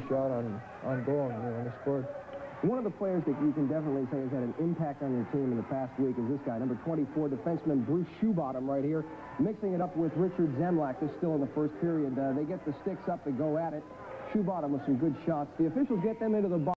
shot on goal, and he scored. One of the players that you can definitely say has had an impact on your team in the past week is this guy, number 24, defenseman Bruce Shoebottom right here, mixing it up with Richard Zemlak. This is still in the first period. They get the sticks up to go at it. Shoebottom with some good shots. The officials get them into the box.